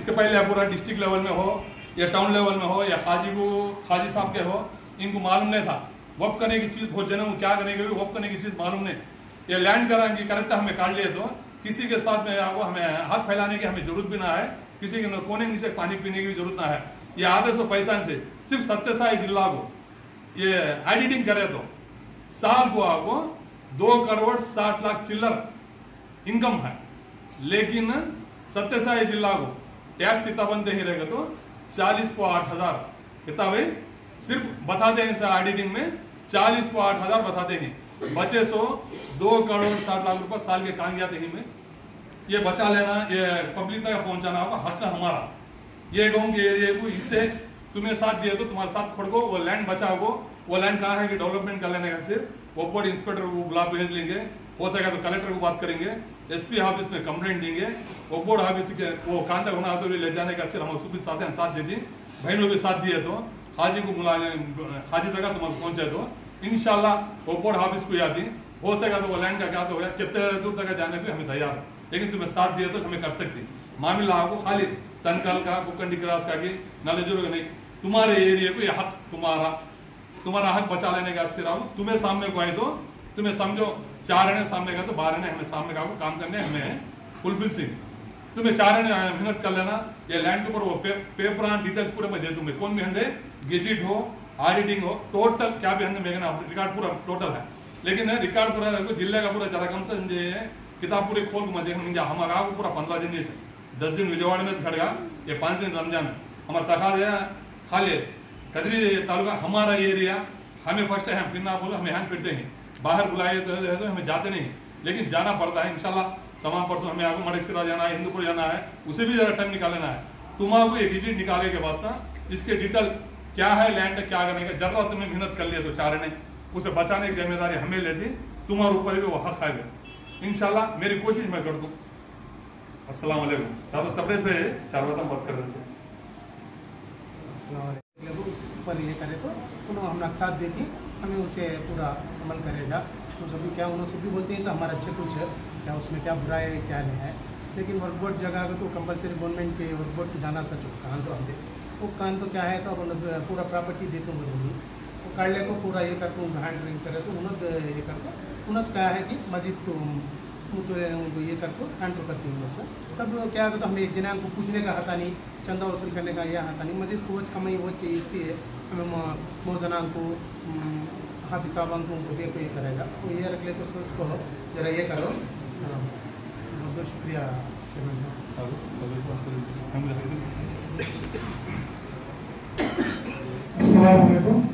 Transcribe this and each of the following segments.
इसके पहले पूरा डिस्ट्रिक्ट लेवल में हो या टाउन लेवल में हो या हाजी साहब के हो, इनको मालूम नहीं था वक्फ करने की चीज़ बहुत जन क्या करने के वक्फ करने की चीज़ मालूम नहीं। ये लैंड कराएंगे करेक्ट हमें काट लिए तो किसी के साथ में आपको हमें हाथ फैलाने की हमें जरूरत भी ना है, किसी के कोने नीचे पानी पीने की भी जरूरत ना है। ये आधे सौ पैसा से सिर्फ सत्यसाई जिला को ये एडिटिंग करे तो साल को आपको 2,60,00,000 चिल्लर इनकम है। लेकिन सत्यसाई जिला को टैक्स कितना बनते ही रहेगा तो 40 को 8,000 कितना भाई सिर्फ बताते हैं ऑडिटिंग में 40 को 8,000 बताते हैं। बचे सो 2,60,00,000 रुपये साल के कागजात ही में ये बचा लेना, ये पब्लिक तक पहुंचाना होगा, हक हमारा। ये गाँव के एरिया को इससे तुम्हें साथ दिए तो तुम्हारे साथ खड़को, वो लैंड बचाओ। वो लैंड कहाँ है कि डेवलपमेंट कर लेने का सिर्फ वो बोर्ड इंस्पेक्टर को बुला भेज लेंगे, हो सकेगा तो कलेक्टर को बात करेंगे, एसपी ऑफिस में कंप्लेंट देंगे, वो बोर्ड ऑफिस के वो कांटेक्ट होना तो ले जाने का सिर्फ हम सुबह साथ देती बहनों भी साथ दिए तो हाजी को बुला हाजी तक तुम्हारे पहुंचे तो इंशाल्लाह वो बोर्ड ऑफिस को आती हो सकेगा तो वो लैंड का क्या तो हो कितने दूर तक जाने को हमें तैयार है, लेकिन तुम्हें साथ दिए तो हमें कर सकती। मामला आपको खाली तनकल का कुकंडी क्रॉस का कि नलेजुर्ग नहीं, तुम्हारे एरिया को यह हक तुम्हारा हक बचा लेने का अस्थिर आओ। तुम्हें सामने को आए तो तुम्हें समझो 4 आने सामने का तो 12 आने हमें सामने का काम करने हमें फुलफिल सिंह तुम्हें 4 आने मेहनत कर लेना। ये लैंड के ऊपर वो पेपर डिटेल्स पूरे मैं दे दूंगा, कौन भी हंदे गेजिट हो ऑडिटिंग हो टोटल क्या भी हंदे मेघना रिकॉर्ड पूरा टोटल है। लेकिन रिकॉर्ड पूरा जिले का पूरा जरा कम से किताब पूरी खोल को मैं देखूंगा हमारा पूरा 15 दिन ये 10 दिन विजयवाड़ा में खड़गा, ये 5 दिन रमजान है हमारा तकाज है खाली कदरी तालुका हमारा एरिया। हमें फर्स्ट है हम फिर ना बोलो हमें हैंड फिरते हैं, बाहर बुलाए तो हमें जाते नहीं, लेकिन जाना पड़ता है। इंशाल्लाह समा परसों हमें आपको मड़कसिरा जाना है, हिंदूपुर जाना है, उसे भी जरा टाइम निकालना है। तुम्हारा एक विजिट निकाले के बाद इसके डिटेल क्या है लैंड क्या करने का जरा तुम्हें मेहनत कर लिया तो 4 आने उसे बचाने की जिम्मेदारी हमें लेती, तुम्हारे ऊपर भी वो हक है। इंशाल्लाह मेरी कोशिश मैं कर दूँ। अस्सलाम वालेकुम। दादा तबरेज पे 4 बात बात कर रहे थे पर ये करे तो उन्होंने हम साथ देती हमें उसे पूरा अमल करे जा। तो सभी क्या उन्होंने सभी बोलते हैं हमारा अच्छे कुछ है क्या उसमें क्या बुरा है क्या नहीं है, लेकिन वर्क बोर्ड जगह तो कंपलसरी गवर्नमेंट के वर्क बोर्ड को जाना सच कान तो हम दे वो कान तो क्या है तो अब पूरा प्रॉपर्टी देते हैं बोलूँगी वो काट ले को पूरा ये करते हूँ हैंड ड्रिंक करे तो उन्होंने ये करते उन्होंने क्या है कि मस्जिद को उनको ये करके हैंड तो करती हूँ अच्छा। तब क्या तो हमें एक जना को पूछने का हता नहीं, चंदा वसूल करने का यह हता नहीं, मस्जिद को कमाई वो चाहिए, इसलिए हमें मो जना को हाफिज साहब को उनको देखो ये करेगा तो ये रख ले तो सोच को जरा ये करो। बहुत शुक्रिया अस्सलाम वालेकुम।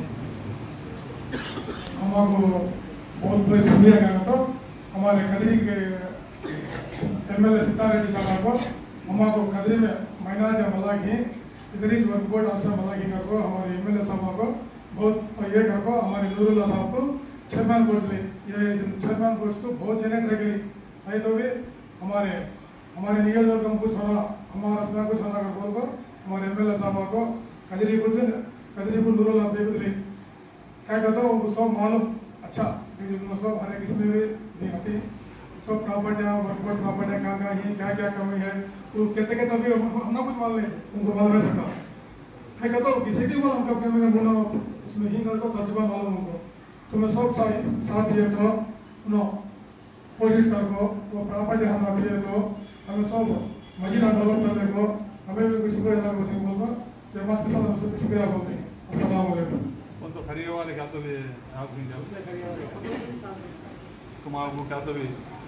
हमारे बहुत बहुत शुक्रिया कहना तो हमारे कदरी के MLA सितार रेड्डी साहब को हमारे कदरी में माइनॉरिटी मलाकी इधरीस वर्क बोर्ड आसरा मलाकी को हमारे MLA साहब को बहुत ये को हमारे नूरुल्ला साहब को चेयरमैन कोर्स ये चेयरमैन कोर्स को बहुत जनक रह गई आई तो भी हमारे नियोजकवर्गम को छोड़ा हमारा अपना को छोड़ा का बोल कर हमारे MLA साहब को कदरी को नूरुल्ला बेबुदली क्या कहता हूँ वो सब मालूम अच्छा सब हर एक इसमें भी होती सब प्रॉपर्टियाँ वर्क बोर्ड प्रॉपर्टियाँ कहाँ कहाँ है क्या क्या कमी है तो कहते अभी हम ना कुछ मान लें उनको मालूम है सकता है कहता हूँ किसी की मालूम कब मैंने बोला उसमें ही को तजुर्बा मालूम उनको तो मैं सब साथ दिए तो कोशिश कर को वो प्रॉपर्टी हम दिए तो हमें सब मजीदा डेवलप करने को हमें भी कुछ शुक्रिया बोलते हैं बोलकर जमात के साथ हमसे शुक्रिया बोलते हैं। अस्सलाम वालेकुम। तो खरीदे वाले क्या तो भी आप नहीं जाओ तुम आपको क्या तो भी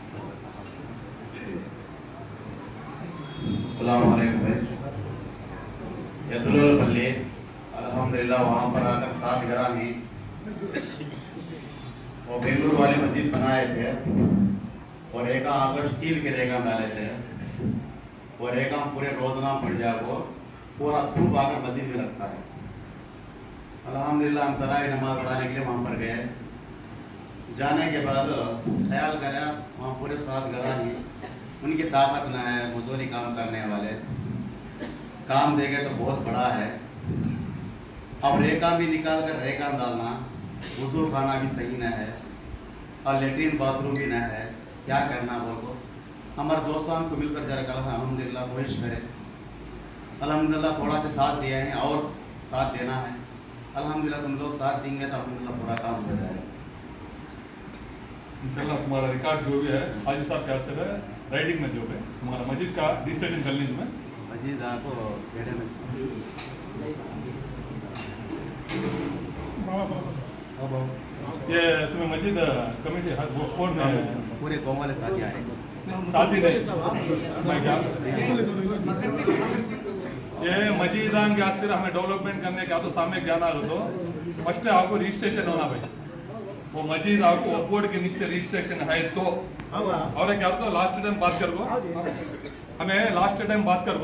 अस्सलाम वालेकुम भाई यदुल बल्ले अल्हम्दुलिल्लाह वहाँ पर आकर 7 ग्राम ही वो बेंगलुरु वाली मस्जिद बनाए थे और एक आकर स्टील के रेगा डाले थे और एक पूरे रोजना पड़ जाए पूरा धूप आकर मस्जिद में लगता है। अल्हम्दुलिल्लाह हम तरावी नमाज पढ़ाने के लिए वहाँ पर गए, जाने के बाद ख्याल करा वहाँ पूरे 7 ग्राम ही उनकी ताकत न है, मजदूरी काम करने वाले काम देंगे तो बहुत बड़ा है। अब रेखा भी निकाल कर रेखा डालना, वजू खाना भी सही न है और लेटरिन बाथरूम भी न है, क्या करना बोलो। हमारे दोस्तों को मिलकर जरा कल अल्हम्दुलिल्लाह कोशिश करें अल्हम्दुलिल्लाह थोड़ा सा साथ दिए हैं और साथ देना है। अल्हम्दुलिल्लाह तुम लोग साथ देंगे तो अल्हम्दुलिल्लाह पूरा काम हो जाएगा। इंशाल्लाह तुम्हारा रिकॉर्ड जो भी है हाजी साहब के हाथ से है राइडिंग में जो है तुम्हारा मस्जिद का रजिस्ट्रेशन कर लीजिए में मजीद आपको बेटे में ये तुम्हें मस्जिद कमेटी बोर्ड में पूरे कौम वाले साथी आएंगे। शादी नहीं मैं क्या ये मजीदान के आसर हमें डेवलपमेंट करने का तो सामने जाना हो तो फर्स्ट आपको रजिस्ट्रेशन होना भाई वो मजीद आपको बोर्ड के नीचे रजिस्ट्रेशन है तो और क्या तो लास्ट टाइम बात कर हमें लास्ट टाइम बात कर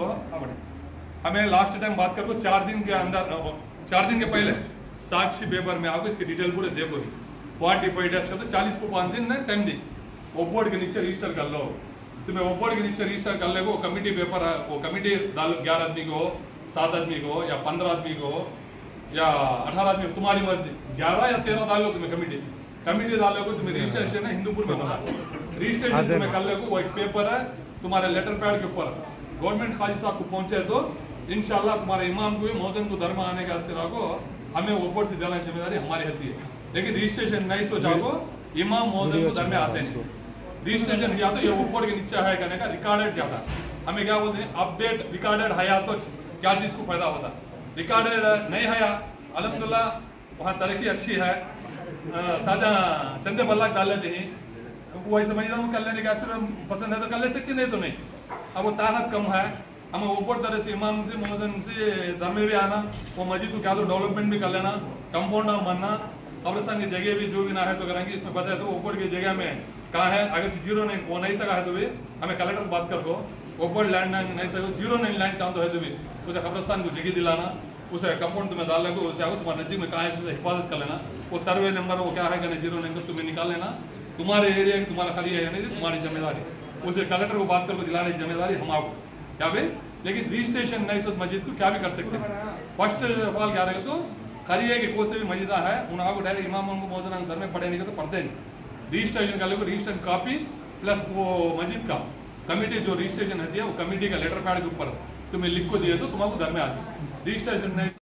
हमें लास्ट टाइम बात कर 4 दिन के अंदर 4 दिन के पहले साक्षी पेपर में आपको इसकी डिटेल पूरे देखो 45 डेज का तो 40 को 5 दिन टाइम दी वो बोर्ड के नीचे रजिस्टर कर लो तुम्हें वो बोर्ड के नीचे रजिस्टर कर ले वो कमेटी पेपर है वो कमेटी डालो 11 आदमी को 7 आदमी को या 15 आदमी को या 18 आदमी तुम्हारी मर्जी 11 या 13 डालो तुम्हें कमेटी डालो को तुम्हें रजिस्ट्रेशन है हिंदूपुर में होना रजिस्ट्रेशन तुम्हें कर ले वो एक पेपर है तुम्हारे लेटर पैड के ऊपर गवर्नमेंट हाजी साहब को पहुंचे तो इंशाल्लाह तुम्हारे इमाम को मौजन को धर्म आने का अस्तिरा को हमें वो बोर्ड से देना जिम्मेदारी हमारी होती है लेकिन रजिस्ट्रेशन नहीं सोचा को इमाम मौजन को धर्म आते हैं रजिस्ट्रेशन या तो ये बोर्ड के नीचे है कहने का रिकॉर्डेड जाता हमें क्या बोलते हैं अपडेट रिकॉर्डेड है या तो क्या चीज़ को फायदा होता रिकॉर्डेड नहीं है अल्हम्दुलिल्लाह वहाँ तरक्की अच्छी है सादा चंदे बल्ला डाल लेते हैं वो ऐसे समझता हूँ कर लेने का पसंद है तो कर ले सकते नहीं तो नहीं अब वो ताकत कम है हमें ऊपर तरह से इमाम से मौजन से धर्म भी आना वो मस्जिद को क्या तो डेवलपमेंट भी कर लेना कंपाउंड ना बनना कब्रिस्तान की जगह भी जो भी ना है तो करेंगे इसमें पता है तो ऊपर की जगह में कहाँ है अगर से 09 वो नहीं सका है तो भी हमें कलेक्टर बात कर दो ऊपर लैंड नहीं सको 09 लैंड काम तो है तो भी उसे कब्रिस्तान को जगह दिलाना उसे कंपाउंड तुम्हें डाल लेंगे उसे आगे तुम्हारे नजीक में कहाँ है उसे हिफाजत कर लेना वो सर्वे नंबर वो क्या है कि 09 तुम्हें निकाल लेना तुम्हारे एरिया की तुम्हारा खाली है नहीं तुम्हारी जिम्मेदारी उसे कलेक्टर को बात करके दिलाने की जिम्मेदारी हम आपको क्या भाई लेकिन रजिस्ट्रेशन नहीं सो मस्जिद को क्या भी कर सकते हैं फर्स्ट सवाल क्या रहेगा तो खाली है कि कोई से भी मस्जिदा है उन आपको डायरेक्ट इमाम उनको मौजूद घर में पढ़े नहीं तो पढ़ते नहीं रजिस्ट्रेशन कर लेंगे रजिस्ट्रेशन कॉपी प्लस वो मस्जिद का कमेटी जो रजिस्ट्रेशन है वो कमेटी का लेटर पैड के ऊपर तुम्हें लिख को दिए तो तुम्हारा घर में आ रजिस्ट्रेशन नहीं